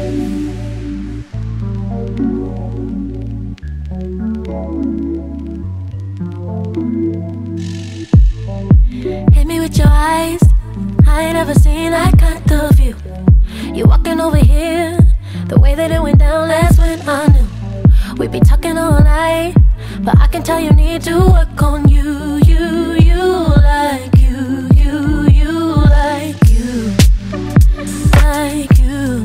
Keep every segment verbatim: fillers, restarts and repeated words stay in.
Hit me with your eyes, I ain't ever seen that kind of view. You walking over here, the way that it went down, that's when I knew we'd be talking all night. But I can tell you need to work on you, you, you, like you, you, you, like you, like you.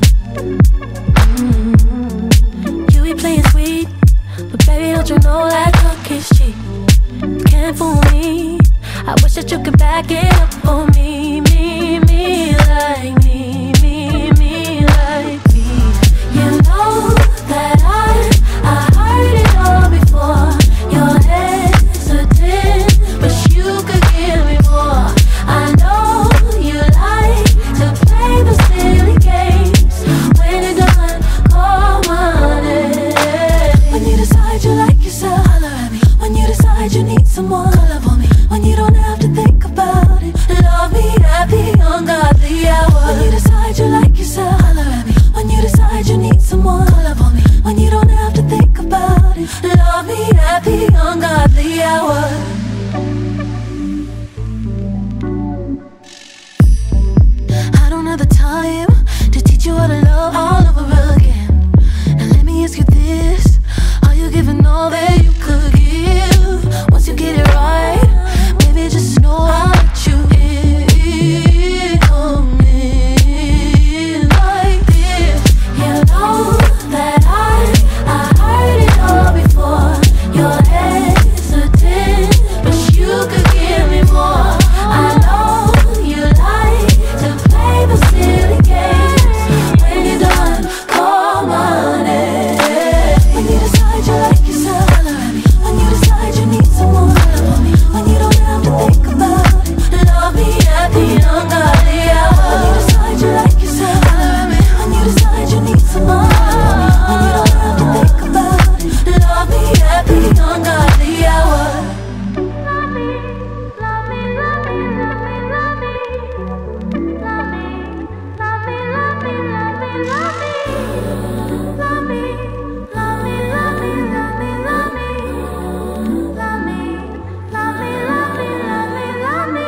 Mm-hmm. You be playing sweet, but baby don't you know that talk is cheap. Can't fool me, I wish that you could back it up for me, me, me, like me, me, me, like me. You know that I, I heard it all before. You're hesitant, wish you could give me more. I know you like to play the silly games. When you're done, call my name. When you decide you like yourself, holler at me. When you decide you need someone, call up on me. When you don't have to think about it, love me at the ungodly hour. When you decide you like yourself, holler at me. When you decide you need someone, call up on me. When you don't have to think about it, love me at the ungodly hour. I don't have the time to teach you how to love all over again. Now let me ask you this, are you giving all that you could give? Once you get it right, baby, just know I'll let you in, come in like this. You know that I, I heard it all before. You're hesitant, but you could give me more. I know you like to play the silly games. When you're done, call my name. When you decide you like yourself, holler at me. When you decide you need someone, call on me. When you don't have to think about it, love me at the ungodly hour. When you decide you like yourself, holler at me. When you decide you need someone, call on me. When you don't have to think about it, love me at the ungodly hour. Love me, love me, love me, love me, love me, love me, love me, love me, love me, love me, love me, love me, love me, love me, love me, love me, love me, love me, love me, love me.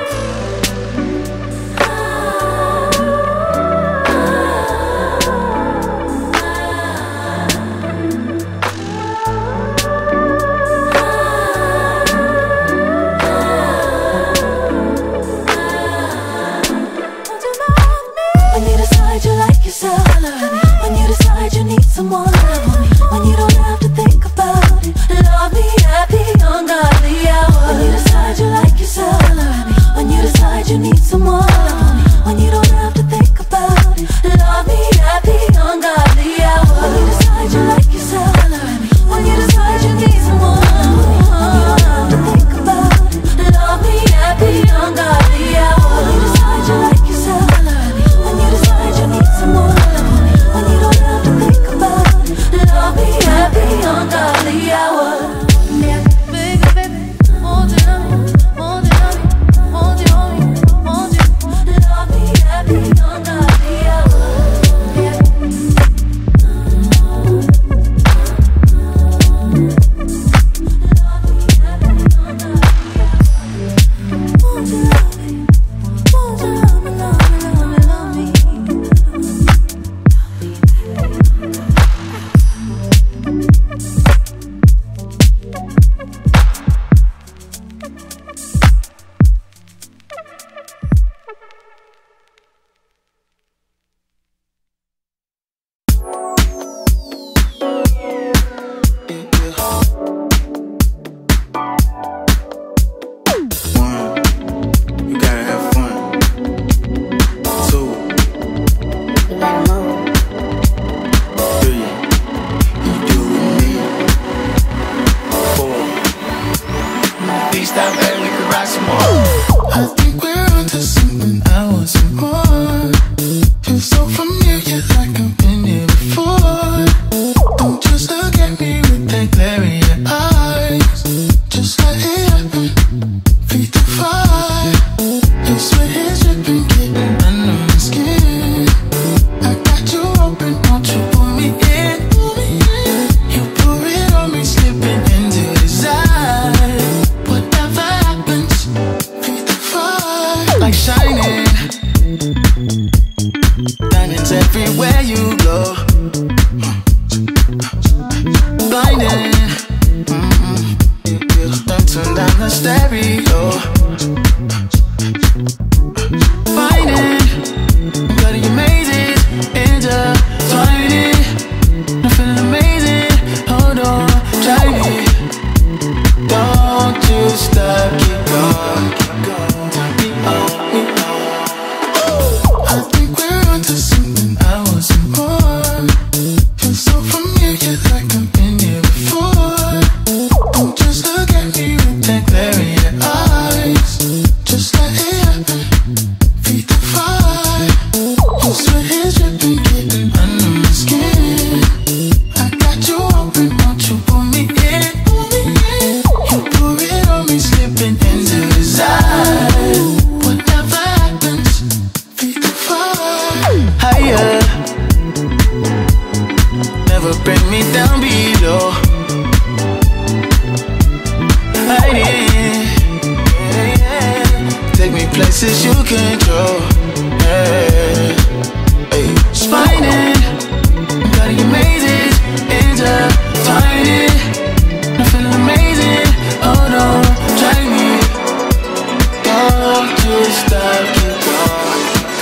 When you decide you like yourself, holler at me. When you decide you need someone, love on me. When you don't have to think about it, love me at the ungodly hour. When you decide you like yourself, holler at me. When you decide you need someone, love on me. When you don't have to think about it, love me at the ungodly hour. When you decide you like yourself, holler at me. When you decide you need someone, love on me. When you don't have to think about it, love me at the ungodly hour. When you decide you like yourself, holler at me. When you decide you need someone, love on me. When you don't have to think about it, love me at the ungodly hour. Yeah, baby, baby, hold it on me, hold it on me, hold it on me, hold it, love me at the ungodly hour. Yeah. Won't you love me? Won't you love me, love me, love me, love me? I think we're onto something. I want some more. Feel so familiar, like I've been here before. Don't just look at me with that glare in your eyes. Just let it happen. Feed the fire. Your sweat is dripping, getting under my skin. I got you open, won't you? diamonds everywhere you go. Blinding, mm-mm, yeah, yeah. Don't turn down the stereo. Finding, got your mazes, intertwining. I'm feeling amazing, hold on, try me. Don't you stop, keep going, keep going. Turn me on, me on. I think we're onto something, I want some more. Feel so familiar, like I've been here before. Don't just look at me with that glare in your eyes. Just let it happen, feed the fire. Your sweat is dripping, getting under my skin. I got you open, won't you pull me in? You pour it on me, slipping into his eyes. Whatever happens, feed the fire. Higher, never bring me down below. Hiding, yeah, yeah. Take me places you control. Yeah. Hey, spining, got your mazes, intertwining. I'm feeling amazing, hold on, try me. Don't you stop, keep going.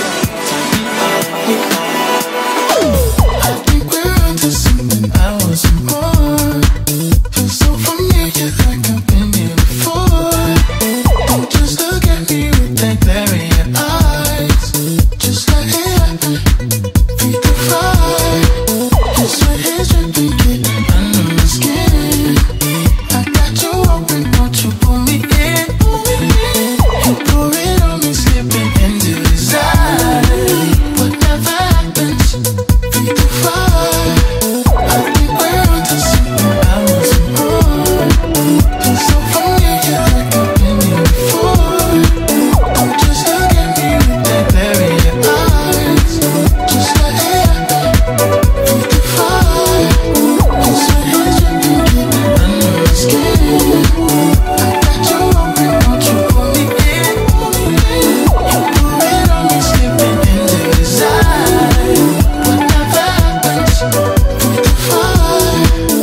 I think we're onto something, I want some more. Feel so familiar, like I've been here before. Don't just look at me with that glare in your eyes. Just let it happen, feed the fire. Your sweat is dripping, getting under my skin. I got you open, won't you pull me in? You pour it on me, slipping into his eyes. Whatever happens, feed the fire. I think we're onto something, I want some more. Feel so familiar, like I've been here before. Don't just look at me with that glare in your eyes. Just let it happen, feed the fire. Your sweat is dripping, getting under my skin. I got you open, won't you pull me in? You pour it on me, slipping into his eyes. Whatever happens, feed the fire.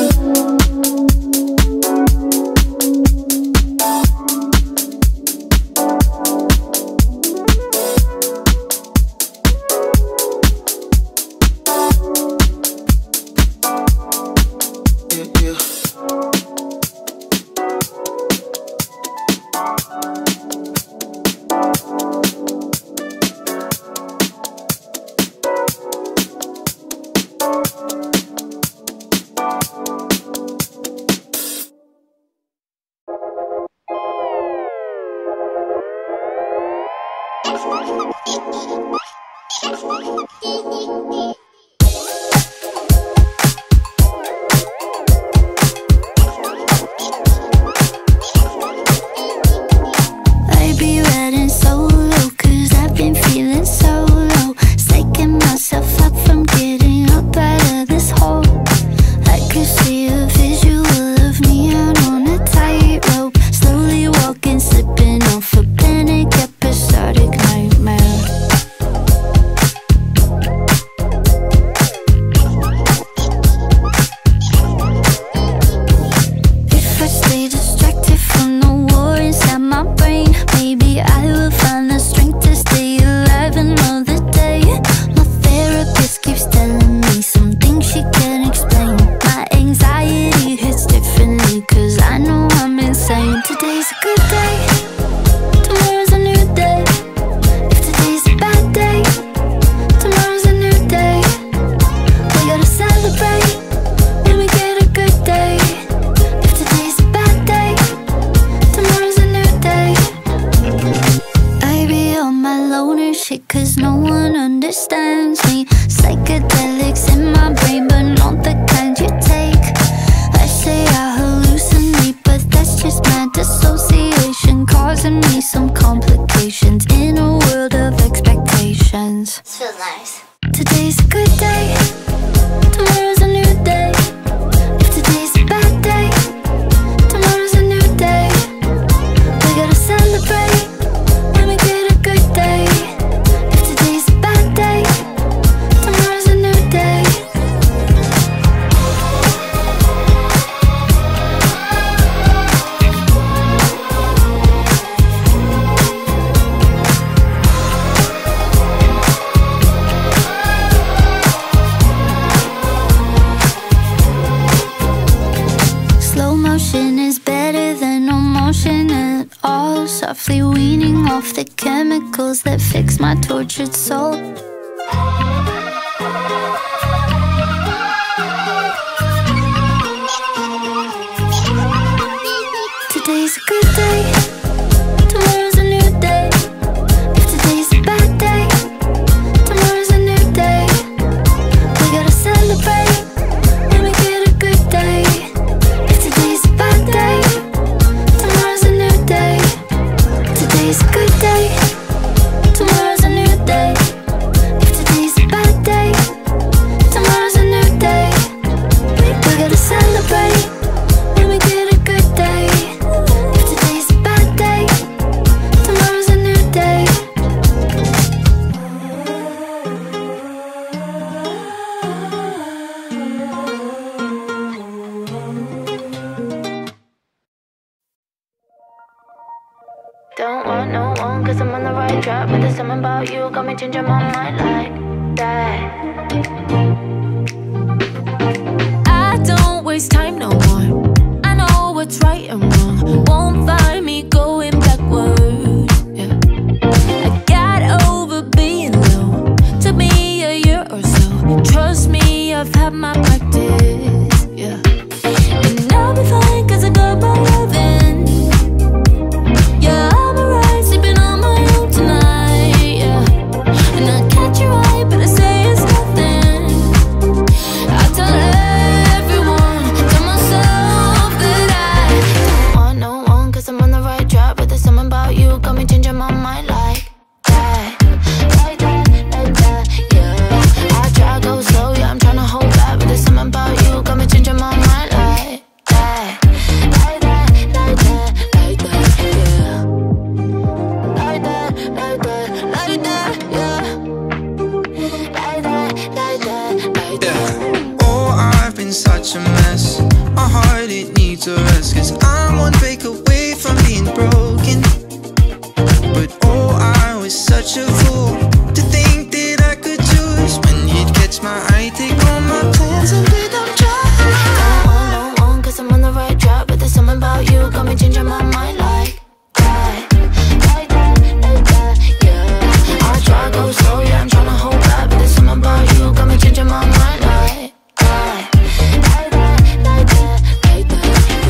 Yeah, yeah. I be riding solo, cause I've been feeling so low. Psyching myself up from getting up out of this hole. I could see a visual of me out on a tightrope, slowly walking, slipping off a panic episodic nightmare. If I stay distracted from the war inside my brain, maybe I will find the strength to stay alive another day. My therapist keeps telling me some things she can't explain. My anxiety hits differently, cause I know I'm insane. Today's a good day, tomorrow's a new day. If today's a bad day, tomorrow's a new day. We gotta celebrate when we get a good day. If today's a bad day, tomorrow's a new day. I be on my loner shit, cause no one understands me. Psychedelics in my brain, but not the kind you take. I say I hallucinate, but that's just my dissociation, causing me some complications in a world of expectations. This feels nice. Today's a good day, tomorrow's a new day. If today's a bad day, tomorrow's a new day. We gotta celebrate when we get a good day. If today's a bad day, weaning off the chemicals that fix my tortured soul. Today's a good day, tomorrow's a new day. If today's a bad day, tomorrow's a new day. We gotta celebrate when we get a good day. If today's a bad day, tomorrow's a new day. Today's a good day, tomorrow's a new day. If today's a bad day, tomorrow's a new day. We gotta celebrate when we get a good day. If today's a bad day, tomorrow's a new day. Don't want no one, cause I'm on the right track. But there's something about you, got me changing my mind like that. I don't waste time no more. I know what's right and wrong. Won't find me going backwards, yeah. I got over being low. Took me a year or so. Trust me, I've had my practice, yeah. And I'll be fine cause I got my loving. Yeah, I'm alright, sleeping on my own tonight, yeah. And I catch your eye, but I say it's nothing. I tell everyone, tell myself that I don't want no one, cause I'm on the right track. But there's something about you, got me changing my mind like that. Like that, like that, yeah. I try to go slow, yeah, I'm trying to hold back. But there's something about you, got me changing my mind like that. Like that, like that, like that, yeah. Like that, like that, like that, yeah. Like that, like that, like that. Oh, I've been such a mess. My heart, it needs a rest. Cause I'm one break away from being broken. But oh, I was such a fool to think that I could choose. When you'd catch my eye, take all my plans and let them try. Don't want no one, cause I'm on the right track. But there's something about you, got me changing my mind like that. Like that, like that, yeah. I try to go slow, yeah, I'm trying to hold back. But there's something about you, got me changing my mind like that. Like that, like that, like that,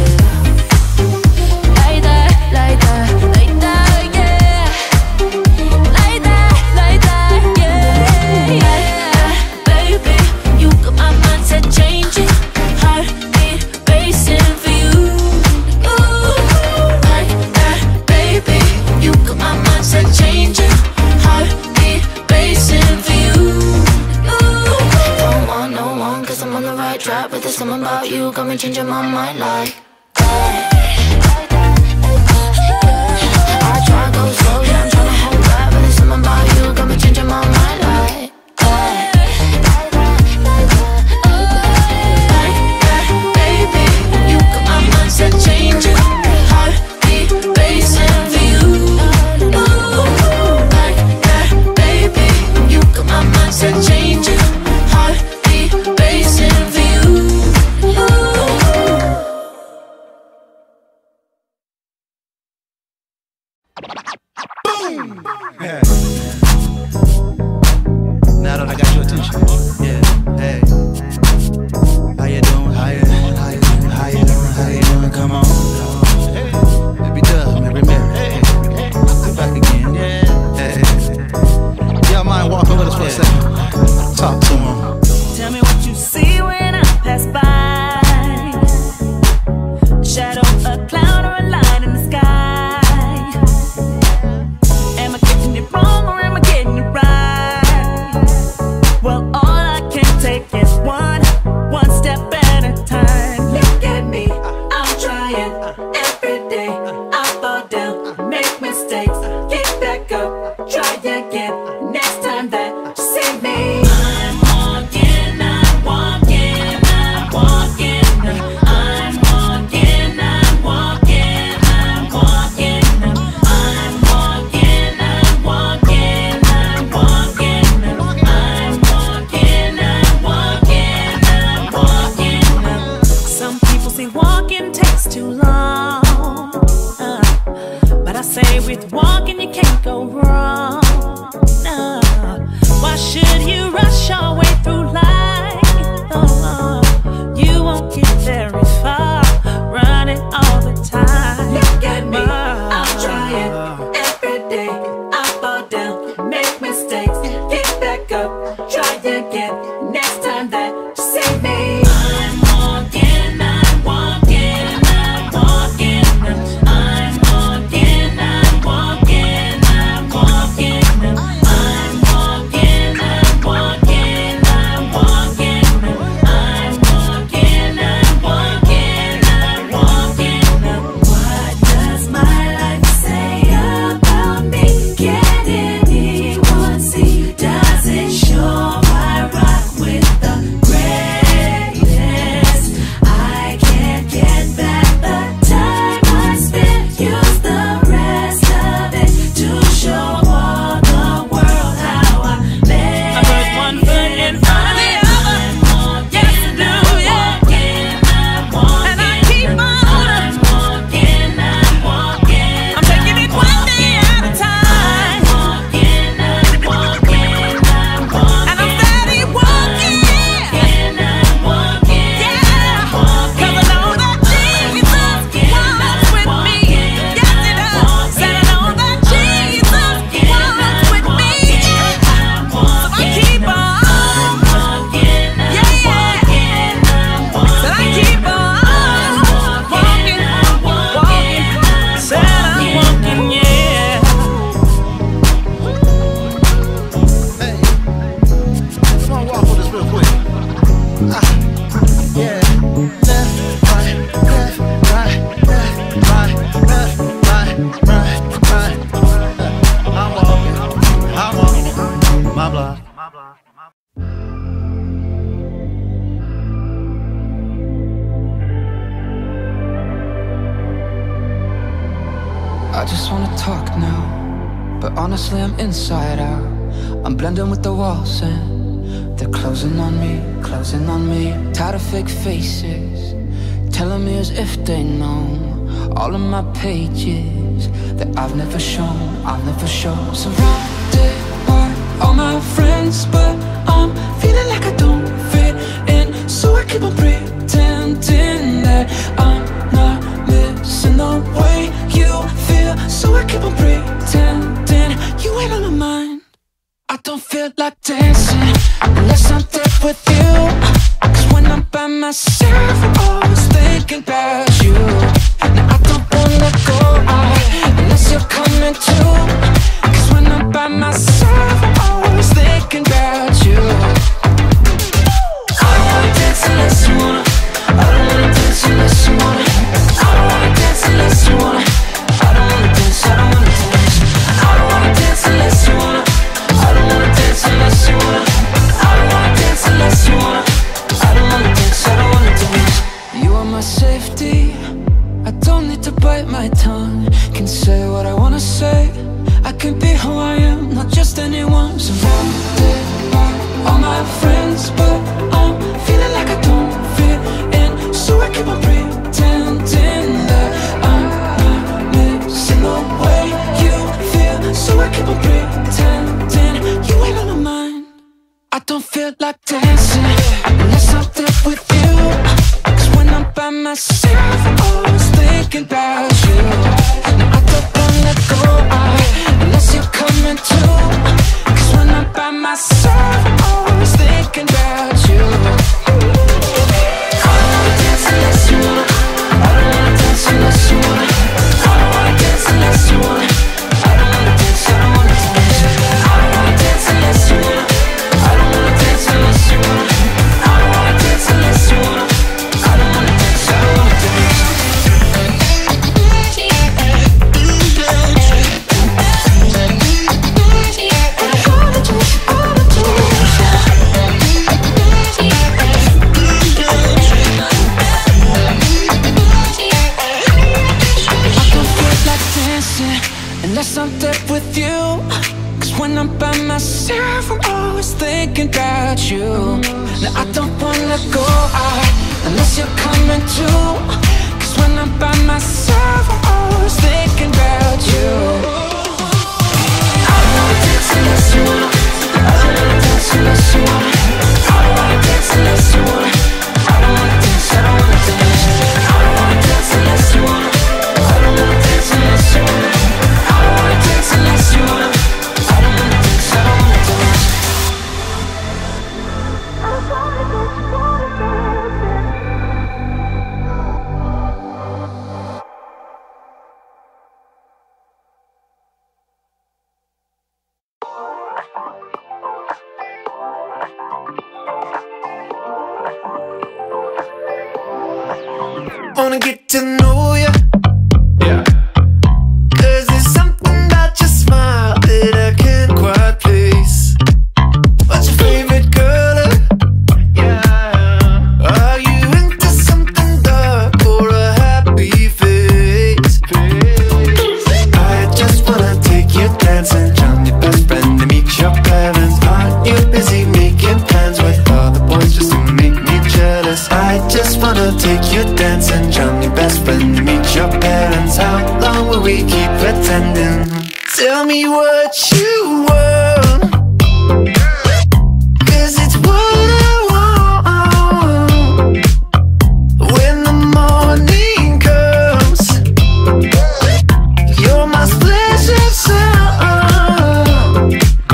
yeah. Like that, like that, like that, yeah. Like that, like that, yeah, yeah. Baby, you got my mindset changing. Heartbeat racing for you. Ooh, like that, baby, you got my mindset changing. Heartbeat racing for you. Ooh, don't want no one, cause I'm on the right track. But there's something about you, got me changing my mind like that. Like that, like that, yeah. I try to go slow, yeah, I'm trying to hold back. But there's something about you, got me changing my mind like that. Like that, like that, like that, baby, you got my mindset changing. Heartbeat racing for you. Ooh, like that, baby, you got my mindset changing. Heartbeat racing for you. Ooh. Now that I got your attention, yeah, hey. How you doing? How you doing? How you doing? How you doing? How you doing? Come on. Baby Dub, Mary Mary. We're back again. Hey. Y'all mind walking with us for a second? Talk to him. Tell me what you see when I pass by. A shadow, a cloud, or a line in the sky. Am I getting it wrong or am I getting it right? Well, all I can take is one, one step at a time. Look at me, I'm trying every day. I fall down, make mistakes, get back up, try again. Next time that you see me, I'm walking, I'm walking, I'm walking. I'm walking, I'm walking, I'm walking. I'm walking, I'm walking, I'm walking. I'm walking, I'm walking. time that you see me. I'm walking, I'm walking, I'm walking. I'm walking, I'm walking, I'm walking. I'm walking, I'm walking, I'm walking. I'm walking, I'm walking, I'm walking. What does my life say about me? Can anyone see? Does it show I rock with the greatest? I can't get back the time I spent. Use the rest of it to show all the world how I made. I put one foot in front of the other. Yes, I do, yeah. And I keep on. I'm walking, I'm walking. I'm taking it one day at a time. I'm walking, I'm walking, I'm walking. And I'm steady walking. I'm walking, yeah. Cause I know that Jesus walks with me. Yes, he does. Said I know that Jesus walks with me. So I keep on. Yeah, yeah. Said I keep on walking, walking. Said I'm walking, yeah. Hey, come on, walk with us real quick. Ah, yeah. Left, right, left, right, left, right, left, right, right, right. I'm walking, I'm walking my block. I just wanna talk now, but honestly I'm inside out. I'm blending with the walls and they're closing on me, closing on me. Tired of fake faces, telling me as if they know all of my pages that I've never shown, I've never shown. Surrounded by all my friends, but I'm feeling like I don't fit in. So I keep on pretending that I'm not missing the way you feel. So I keep on pretending you ain't on my mind. I don't feel like dancing unless I'm there with you. Cause when I'm by myself, I'm always thinking about you. Now I don't wanna go out unless you're coming too. Cause when I'm by myself, I'm always thinking about you. I don't wanna dance unless you wanna. I don't wanna dance unless you wanna. I don't wanna dance unless you wanna. I don't wanna dance, I don't wanna dance. I don't wanna dance unless you wanna. I don't wanna dance unless you wanna. I don't wanna dance unless you wanna. I don't wanna dance, I don't wanna dance. You are my safety, I don't need to bite my tongue. Can say what I wanna say, I can be who I am, not just anyone. Surrounded by all my friends, but I'm feeling like I don't fit in. So I keep on pretending that I'm not missing the way you feel. So I keep on pretending you ain't on my mind. I don't feel like dancing unless I'm there with you. Cause when I'm by myself, I'm always thinking about you. Now I don't wanna go out unless you're coming too. Cause when I'm by myself, I'm always thinking about you. I don't wanna dance unless you wanna. I don't wanna dance unless you wanna. I don't wanna dance unless you wanna. I don't wanna dance, I don't wanna dance. I don't wanna dance unless you wanna. I don't wanna dance unless you wanna. I don't wanna dance unless you wanna. I don't wanna dance, I don't wanna dance. Unless I'm there with you. Cause when I'm by myself, I'm always thinking about you. Now I don't wanna go out unless you're coming too. Cause when I'm by myself, I'm always thinking about you. I don't wanna dance unless you wanna. I don't wanna dance unless you wanna. I don't wanna dance unless you wanna. I don't wanna dance, I don't wanna dance. I don't wanna dance unless you wanna. I don't wanna dance unless you wanna. I don't wanna dance unless you wanna. I don't wanna dance, I don't wanna dance. wanna get to know you. Yeah. Cause there's something about your smile that I can't quite place. What's your favorite color? Yeah. Are you into something dark or a happy face? I just wanna take you dancing, I'm your best friend to meet your parents. Aren't you busy making plans with all the boys just to make me jealous? I just wanna take you dancing, I'm your best friend to meet your parents. How long will we keep pretending? Tell me what you want, cause it's what I want. When the morning comes, you're my splash of sun.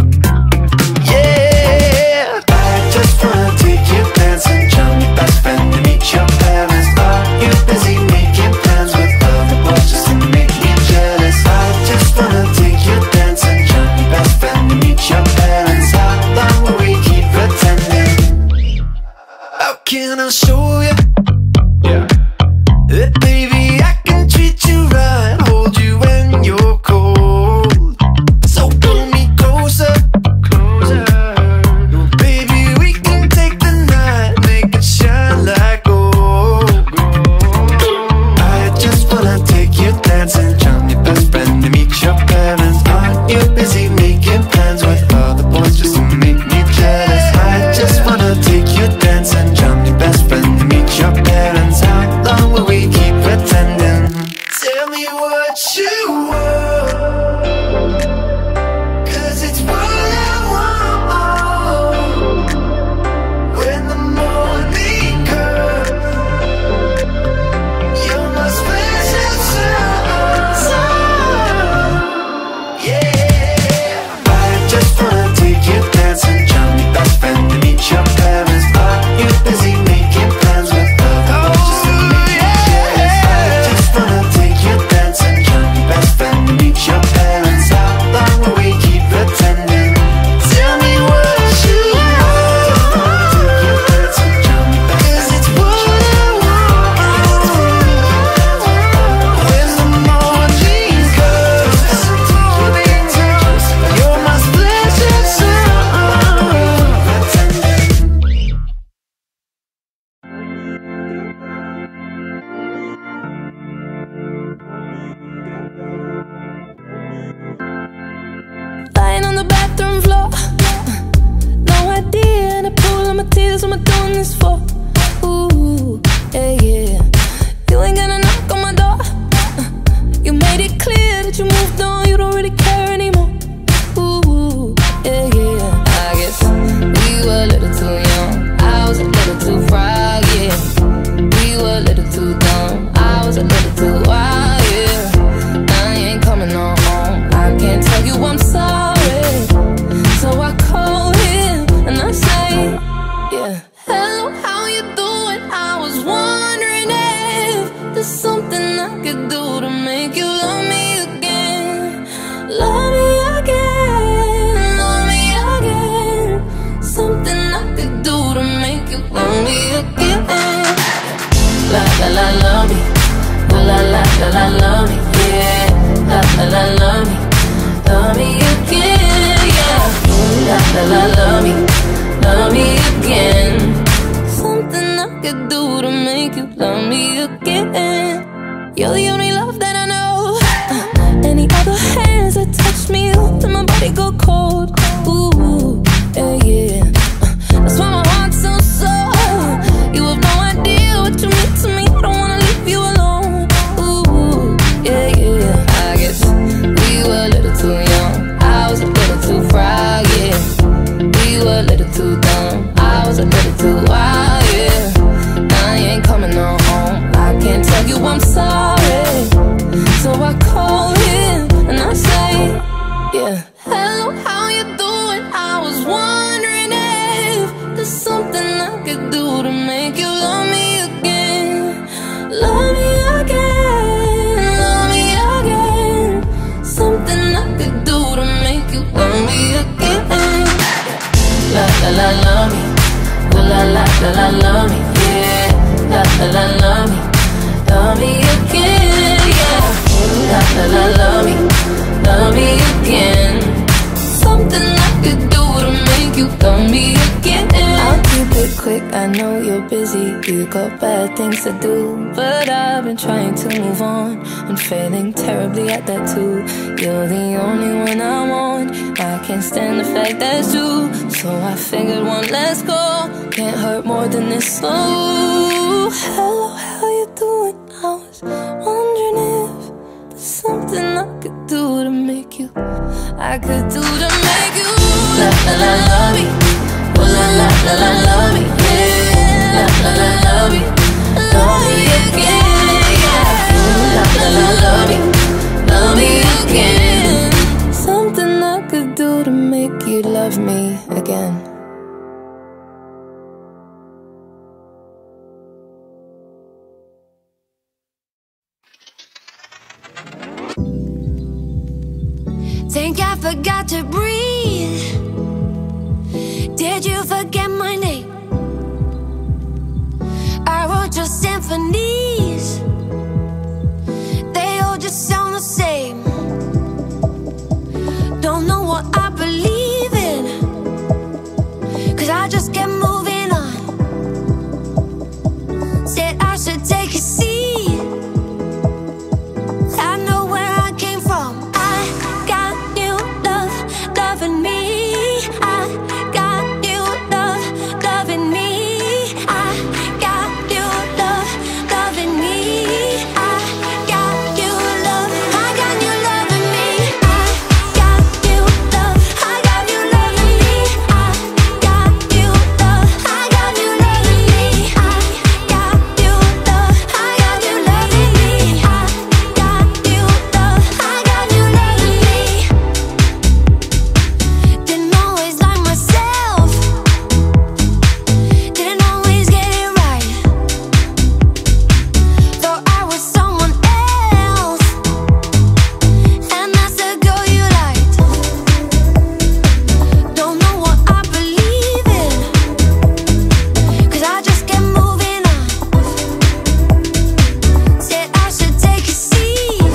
Yeah, I just wanna take you dancing, I'm your best friend to meet your parents. Are you busy making plans with other boys just to make me jealous? I just wanna take you dancing, I'm your best friend to meet your parents. How long will we keep pretending? How can I show you? Yeah. That baby, I can treat you right, hold you when you're cold. So pull me closer, closer. Baby, we can take the night, make it shine like gold. I just wanna take you dancing, I'm your best friend to meet your parents. Aren't you busy making plans with all the boys just to make me jealous? I just wanna take you dancing, I'm your best friend to meet your parents. How long will we keep pretending? Tell me what you want, cause it's what I want. When the morning comes, you're my special sun. Yeah, I just wanna take you dancing, I'm your best friend to meet your parents. Are you busy making plans with other boys just to make me jealous? I just wanna take you dancing, I'm your best friend to meet your parents. How long will we keep pretending? Tell me what you want, take you dancing, I'm your best cause it's what I want. When the morning comes, you're my splash of sun. Lying on the bathroom floor, no idea, the pool of my tears, what am I doing this for? Ooh, yeah, yeah. You ain't gonna knock on my door. You made it clear that you moved on, you don't really care anymore. Ooh, yeah, yeah. I guess we were a little too young, I was a little too fried, yeah. We were a little too dumb, I was a little too wild, yeah. I ain't coming on home, I can't tell you I'm sorry. So I call him and I say, yeah, hello, how you doing? I was wondering if there's something I could do to make you love me again. Love me again, love me again. Something I could do to make you love me again. La la la, love me. La la la la la, love me. Yeah, la la la, love me. Love me again, yeah. La la la, love me. Love me again. Something I could do to make you love me again. You're the only love that I know. Uh, any other hands that touch me, then my body go cold. Ooh, yeah, yeah. Uh, that's why my heart's so sore. You have no idea what you mean to me. I don't wanna leave you alone. Ooh, yeah, yeah. I guess we were a little too young, I was a little too fried, yeah. We were a little too dumb, I was a little too wild, yeah. I ain't coming on home, I can't tell you I'm sorry. So I call him and I say, yeah, hello, how you doing? I was wondering if there's something I could do to make you love me again. Love me again, love me again. Something I could do to make you love me again. La la la, love me. La la la la, love me. Yeah, la la la, love me. love me again, yeah. La la la, love me, love me again. Something I could do to make you love me again. I'll keep it quick, I know you're busy, you got bad things to do, but I've been trying to move on and failing terribly at that too. You're the only one I want, I can't stand the fact that's true. So I figured one last call can't hurt more than this. So hello, how you doing? I was wondering if there's something I could do to make you, I could do to make you la la la love me. Oh la la la la love me, yeah. La la la love me, love me again, yeah. La la la love me, love me again. Something I could do to make you love me again. Think I forgot to breathe? Did you forget my name? I wrote your symphonies, they all just sound the same. Don't know what I believe in, 'cause I just kept moving on. Said I should take a seat, I know where I came from. I got new love, loving me. I got new love, loving me. I got new love, loving me. I got new love, I got new loving me. I got new love, I got new loving me. I got new love, I got new loving me. I got new love, I got new loving me. I got new love, I got new loving me. Didn't always like myself, didn't always get it right. Thought I was someone else, and that's the girl you liked. Don't know what I believe in, 'cause I just kept moving on. Said I should take a seat,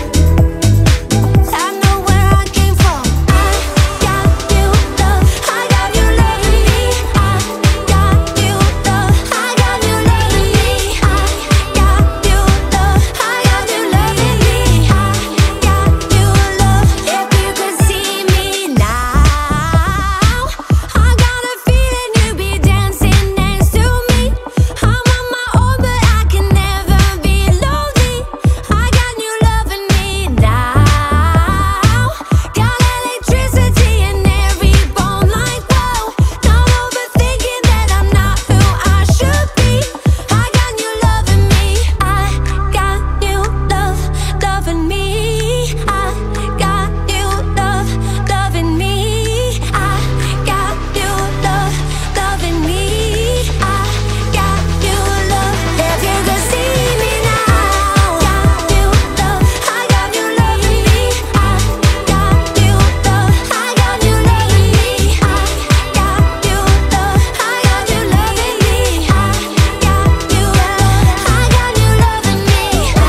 I know where I came from. I got new love, I got new loving me. I got new love, I got new loving me. I got new love, I got new loving me. I got new love. If you could see me now, I got a feeling you'd be dancing next to me. I'm on my own, but I can never be lonely. I got new loving me now. Got electricity in every bone, like whoa. Not overthinking that I'm not who I should be. I got new loving me. I got new love, loving me. I got new love, loving me. I got new love, loving me. I got new love. If you could see me now, got new love, I got new loving me. I got new love, I got new loving me. I got new love, I got new loving me. I got new love, I got new loving me.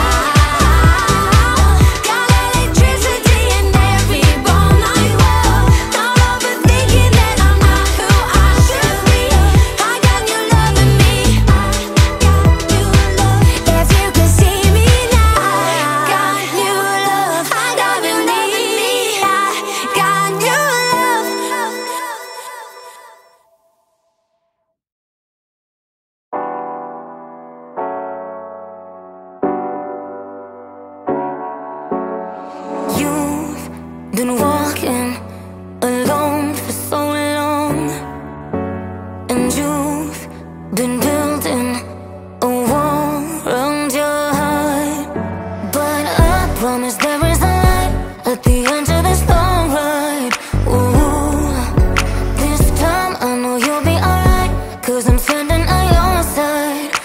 Got electricity in every bone, like whoa. Not overthinking that I'm not who I should be. I got new loving me. I got new love. If you could see me now, got new love, I got new loving me. I got new love. You've been walking alone for so long, and you've been building a wall around your heart. But I promise there is a light at the end of this long ride. Ooh, this time I know you'll be alright, 'cause I'm standing at your side.